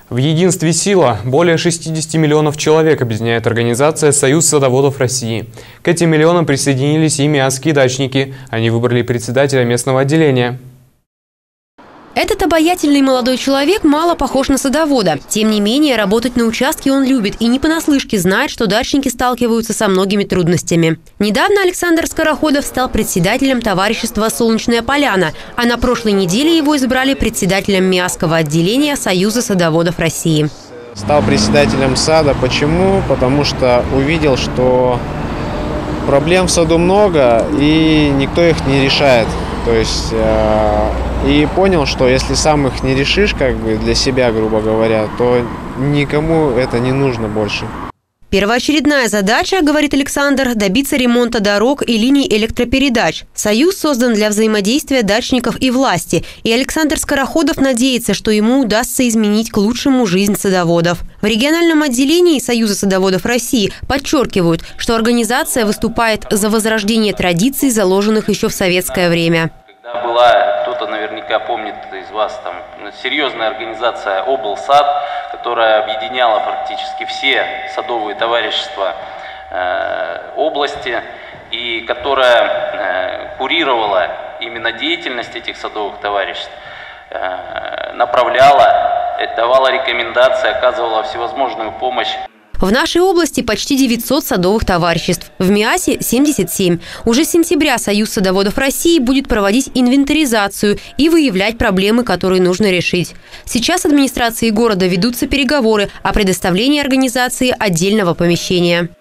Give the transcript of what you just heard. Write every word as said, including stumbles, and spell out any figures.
В единстве сила. Более шестидесяти миллионов человек объединяет организация «Союз садоводов России». К этим миллионам присоединились и миасские дачники. Они выбрали председателя местного отделения. Этот обаятельный молодой человек мало похож на садовода. Тем не менее, работать на участке он любит и не понаслышке знает, что дачники сталкиваются со многими трудностями. Недавно Александр Скороходов стал председателем товарищества «Солнечная поляна», а на прошлой неделе его избрали председателем миасского отделения Союза садоводов России. Стал председателем сада. Почему? Потому что увидел, что проблем в саду много и никто их не решает. То есть э, и понял, что если сам их не решишь, как бы для себя, грубо говоря, то никому это не нужно больше. Первоочередная задача, говорит Александр, добиться ремонта дорог и линий электропередач. Союз создан для взаимодействия дачников и власти, и Александр Скороходов надеется, что ему удастся изменить к лучшему жизнь садоводов. В региональном отделении Союза садоводов России подчеркивают, что организация выступает за возрождение традиций, заложенных еще в советское время. Когда была, кто-то наверняка помнит из вас, там серьезная организация облсад, которая объединяла практически все садовые товарищества э, области и которая э, курировала именно деятельность этих садовых товариществ, э, направляла, давала рекомендации, оказывала всевозможную помощь. В нашей области почти девятьсот садовых товариществ. В МИАСе семьдесят семь. Уже с сентября Союз садоводов России будет проводить инвентаризацию и выявлять проблемы, которые нужно решить. Сейчас администрации города ведутся переговоры о предоставлении организации отдельного помещения.